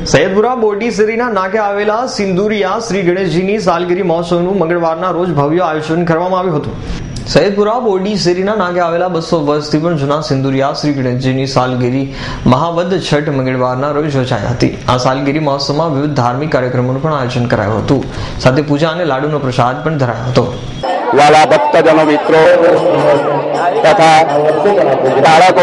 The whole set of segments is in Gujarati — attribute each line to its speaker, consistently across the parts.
Speaker 1: સૈયદપુરા બોરડી શેરીના નાકે આવેલા સિંદુરિયા શ્રી ગણેશજીની સાલગીરી મહોત્સવનું મંગળવારના રોજ ભવ્ય આયોજન કરવામાં આવ્યું હતું. સૈયદપુરા બોરડી શેરીના નાકે આવેલા 200 વર્ષથી પણ જૂના સિંદુરિયા શ્રી ગણેશજીની સાલગીરી મહાવદ છઠ મંગળવારના રોજ યોજાઈ હતી. આ સાલગીરી મહોત્સવમાં વિવિધ ધાર્મિક કાર્યક્રમોનું પણ આયોજન કરાયું હતું. સાથે પૂજા અને લાડુનો પ્રસાદ પણ ધરાયો હતો.
Speaker 2: વાલા ભક્તજનો, મિત્રો તથા બાળકો,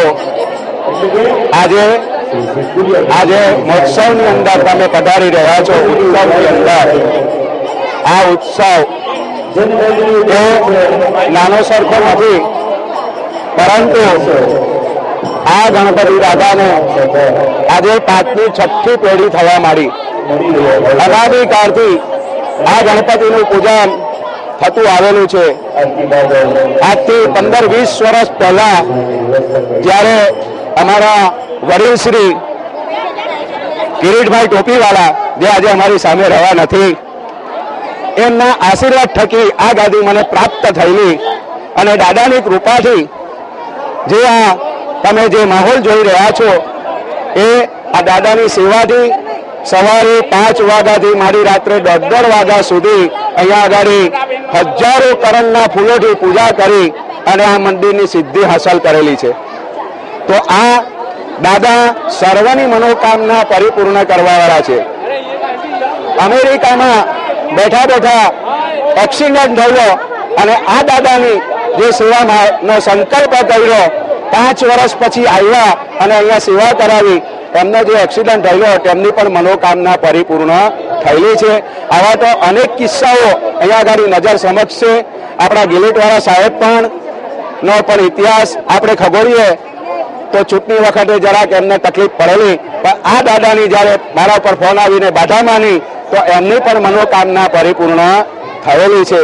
Speaker 2: આજે મહોત્સવની અંદર તમે પધારી રહ્યા છો. ઉત્સવની અંદર આ ઉત્સવ એ નાનો સરખો નથી, પરંતુ આ ગણપતિ દાદાને આજે 5મી 6ઠી પેઢી થવા માંડી. અનાદિકાળથી આ ગણપતિનું પૂજન થતું આવેલું છે. આજથી 15-20 વર્ષ પહેલા જ્યારે અમારા વડીલ શ્રી કિરીટભાઈ ટોપીવાળા, જે આજે અમારી સામે રહ્યા નથી, એમના આશીર્વાદ થકી આ ગાદી મને પ્રાપ્ત થયેલી અને દાદાની કૃપાથી જે આ તમે જે માહોલ જોઈ રહ્યા છો એ આ દાદાની સેવાથી સવારે 5 વાગ્યાથી મારી રાત્રે 1:30 વાગ્યા સુધી અહીંયા આગળ હજારો કરણના ફૂલોથી પૂજા કરી અને આ મંદિરની સિદ્ધિ હાંસલ કરેલી છે. તો આ દાદા સર્વની મનોકામના પરિપૂર્ણ કરવાવાળા છે. અમેરિકામાં બેઠા બેઠા એક્સિડન્ટ થયો અને આ દાદાની જે સેવાનો સંકલ્પ કર્યો, 5 વર્ષ પછી આવ્યા અને અહીંયા સેવા કરાવી. એમને જે એક્સિડન્ટ થયેલો તેમની પણ મનોકામના પરિપૂર્ણ થયેલી છે. આવા તો અનેક કિસ્સાઓ અહીંયા આગળ નજર સમક્ષ છે. આપણા ગિલેટવાળા સાહેબ નો પણ ઇતિહાસ આપણે ખબરીએ તો ચૂંટણી વખતે જરાક એમને તકલીફ પડેલી, પણ આ દાદાની જ્યારે મારા પર ફોન આવીને બાધા માની તો એમની પણ મનોકામના પરિપૂર્ણ થયેલી છે.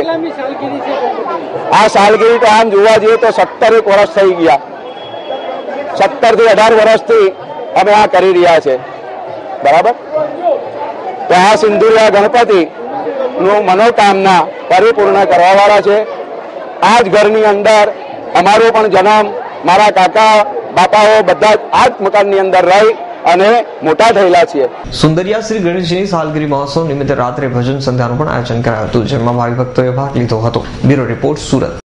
Speaker 2: આ સાલગીરી તો આમ જોવા જઈએ તો 17 વર્ષ થઈ ગયા. 17 થી 18 વર્ષથી અમે આ કરી રહ્યા છે. બરાબર. તો આ સિંદુરિયા ગણપતિ નું મનોકામના પરિપૂર્ણ કરવાવાળા છે. આ જ ઘરની અંદર અમારો પણ જન્મ, મારા કાકા બાપાઓ બધા આ જ મકાનની અંદર રહી અને મોટા થયેલા છીએ.
Speaker 1: સુંદરિયા શ્રી ગણેશજીની સાલગીરી મહોત્સવ નિમિત્તે રાત્રે ભજન સંધ્યાનું પણ આયોજન કરાયું હતું, જેમાં ભાવિ ભક્તોએ ભાગ લીધો હતો. Bureau report, Surat.